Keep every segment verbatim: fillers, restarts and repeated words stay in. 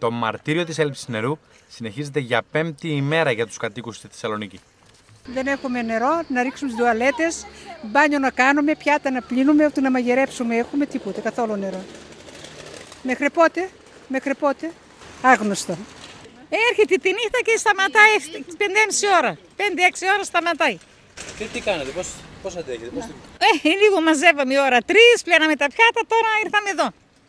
Το μαρτύριο της έλλειψης νερού συνεχίζεται για πέμπτη ημέρα για τους κατοίκους στη Θεσσαλονίκη. Δεν έχουμε νερό να ρίξουμε στις τουαλέτες, μπάνιο να κάνουμε, πιάτα να πλύνουμε, ούτε να μαγειρέψουμε έχουμε, τίποτα, καθόλου νερό. Μέχρι πότε, μέχρι πότε, άγνωστο. Έρχεται τη νύχτα και σταματάει πέντε και μισή ώρα, πέντε έξι ώρα σταματάει. Και τι κάνετε, πώς, πώς αντέχετε, πώς... Ε, λίγο μαζεύαμε η ώρα τρεις, πλέναμε τα πιάτα, τώρα ήρθαμε εδώ.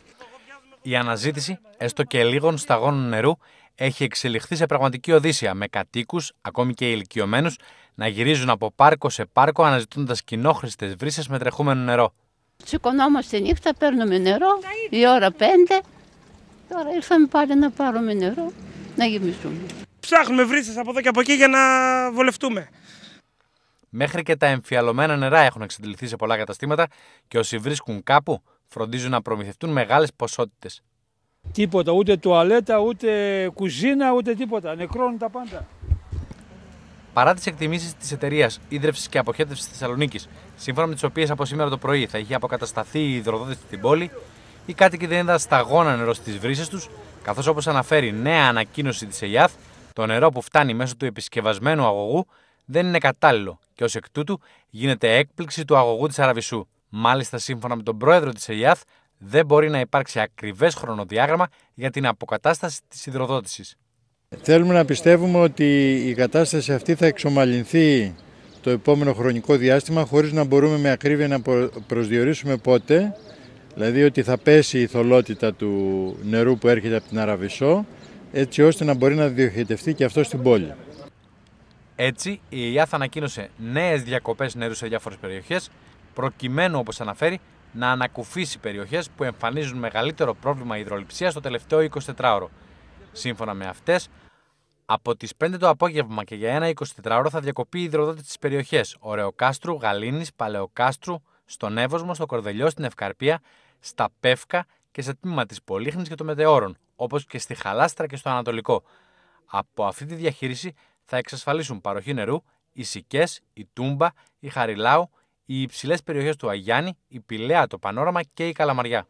Η αναζήτηση, έστω και λίγων σταγόνων νερού, έχει εξελιχθεί σε πραγματική οδύσσεια, με κατοίκους, ακόμη και ηλικιωμένους, να γυρίζουν από πάρκο σε πάρκο αναζητώντας κοινόχρηστες βρύσες με τρεχούμενο νερό. Σηκωνόμαστε νύχτα, παίρνουμε νερό, η ώρα πέντε. Τώρα ήρθαμε πάλι να πάρουμε νερό, να γεμίσουμε. Ψάχνουμε βρύσες από εδώ και από εκεί για να βολευτούμε. Μέχρι και τα εμφιαλωμένα νερά έχουν εξαντληθεί σε πολλά καταστήματα και όσοι βρίσκουν κάπου φροντίζουν να προμηθευτούν μεγάλες ποσότητες. Τίποτα, ούτε τουαλέτα, ούτε κουζίνα, ούτε τίποτα. Νεκρώνουν τα πάντα. Παρά τις εκτιμήσεις της εταιρείας ίδρυυσης και αποχέτευσης Θεσσαλονίκης, σύμφωνα με τις οποίες από σήμερα το πρωί θα είχε αποκατασταθεί η υδροδότηση στην πόλη, οι κάτοικοι δεν είδαν σταγόνα νερό στις βρύσες τους, καθώς όπως αναφέρει νέα ανακοίνωση της ΕΙΑΘ, το νερό που φτάνει μέσω του επισκευασμένου αγωγού δεν είναι κατάλληλο και ως εκ τούτου γίνεται έκπληξη του αγωγού της Αραβισσού. Μάλιστα, σύμφωνα με τον πρόεδρο της ΕΙΑΘ, δεν μπορεί να υπάρξει ακριβές χρονοδιάγραμμα για την αποκατάσταση της υδροδότησης. Θέλουμε να πιστεύουμε ότι η κατάσταση αυτή θα εξομαλυνθεί το επόμενο χρονικό διάστημα χωρίς να μπορούμε με ακρίβεια να προσδιορίσουμε πότε, δηλαδή ότι θα πέσει η θωλότητα του νερού που έρχεται από την Αραβισσό, έτσι ώστε να μπορεί να διοχετευτεί και αυτό στην πόλη. Έτσι, η ΕΙΑΘ ανακοίνωσε νέες διακοπές νερού σε διάφορες περιοχές, προκειμένου, όπως αναφέρει, να ανακουφίσει περιοχές που εμφανίζουν μεγαλύτερο πρόβλημα υδρολειψίας το τελευταίο εικοσιτετράωρο. Σύμφωνα με αυτές, από τις πέντε το απόγευμα και για ένα εικοσιτετράωρο θα διακοπεί η υδροδότηση στις περιοχές Ωρεοκάστρου, Γαλήνης, Παλαιοκάστρου, στον Εύωσμο, στο Κορδελιό, στην Ευκαρπία, στα Πεύκα και σε τμήμα της Πολύχνης και των Μετεώρων, όπως και στη Χαλάστρα και στο Ανατολικό. Από αυτή τη διαχείριση θα εξασφαλίσουν παροχή νερού οι Σικές, η Τούμπα, η Χαριλάου, οι υψηλές περιοχές του Αγιάννη, η Πηλαία, το Πανόραμα και η Καλαμαριά.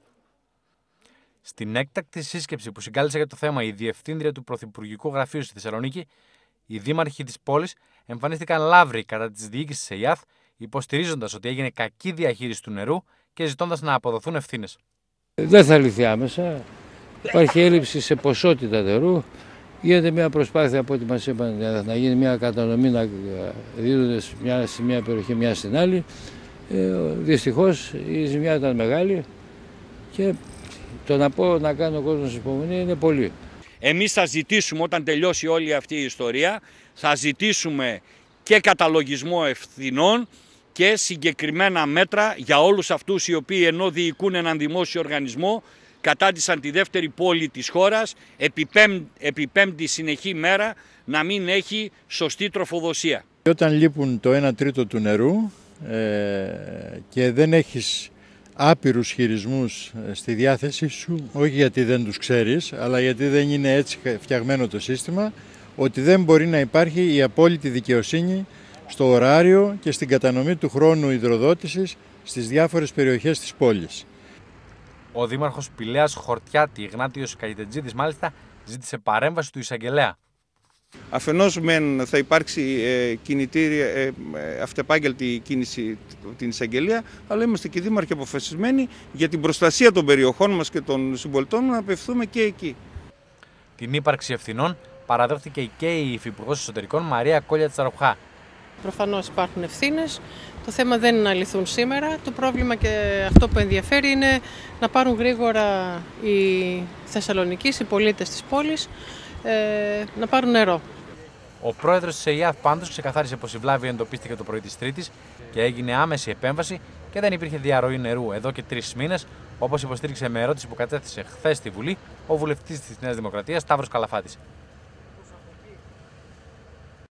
Στην έκτακτη σύσκεψη που συγκάλεσε για το θέμα η Διευθύντρια του Πρωθυπουργικού Γραφείου στη Θεσσαλονίκη, οι δήμαρχοι της πόλης εμφανίστηκαν λαύροι κατά της διοίκησης της ΕΙΑΘ, υποστηρίζοντας ότι έγινε κακή διαχείριση του νερού και ζητώντας να αποδοθούν ευθύνες. Δεν θα λυθεί άμεσα. Υπάρχει έλλειψη σε ποσότητα νερού. Γίνεται μια προσπάθεια από ό,τι μας είπαν να γίνει μια κατανομή, να δίνονται μια, σε μια περιοχή μια στην άλλη. Ε, δυστυχώς η ζημιά ήταν μεγάλη και το να πω να κάνει ο κόσμος υπομονή είναι πολύ. Εμείς θα ζητήσουμε όταν τελειώσει όλη αυτή η ιστορία, θα ζητήσουμε και καταλογισμό ευθυνών και συγκεκριμένα μέτρα για όλους αυτούς οι οποίοι ενώ διοικούν έναν δημόσιο οργανισμό κατάντησαν τη δεύτερη πόλη της χώρας επί, πέμ, επί πέμπτη συνεχή μέρα να μην έχει σωστή τροφοδοσία. Όταν λείπουν το ένα τρίτο του νερού ε, και δεν έχεις άπειρους χειρισμούς στη διάθεσή σου, όχι γιατί δεν τους ξέρεις, αλλά γιατί δεν είναι έτσι φτιαγμένο το σύστημα, ότι δεν μπορεί να υπάρχει η απόλυτη δικαιοσύνη στο ωράριο και στην κατανομή του χρόνου υδροδότησης στις διάφορες περιοχές της πόλης. Ο δήμαρχος Πηλαίας Χορτιάτη, Ιγνάτιος Καγιτετζίδης, μάλιστα, ζήτησε παρέμβαση του εισαγγελέα. Αφενός μεν θα υπάρξει ε, κινητήρια, ε, αυτεπάγγελτη κίνηση την εισαγγελία, αλλά είμαστε και δήμαρχοι αποφασισμένοι για την προστασία των περιοχών μας και των συμπολιτών να απευθούμε και εκεί. Την ύπαρξη ευθυνών παραδέχτηκε και η Υφυπουργός Εσωτερικών Μαρία Κόλια Τσαρουχά. Προφανώς υπάρχουν ευθύνες. Το θέμα δεν είναι να λυθούν σήμερα. Το πρόβλημα και αυτό που ενδιαφέρει είναι να πάρουν γρήγορα οι Θεσσαλονικείς, οι πολίτες της πόλης, ε, να πάρουν νερό. Ο πρόεδρος της ΕΙΑΘ πάντως ξεκαθάρισε πως η βλάβη εντοπίστηκε το πρωί της Τρίτης και έγινε άμεση επέμβαση και δεν υπήρχε διαρροή νερού εδώ και τρεις μήνες, όπως υποστήριξε με ερώτηση που κατέθεσε χθες στη Βουλή ο βουλευτής της Νέας Δημοκρατίας Σταύρος Καλαφάτης.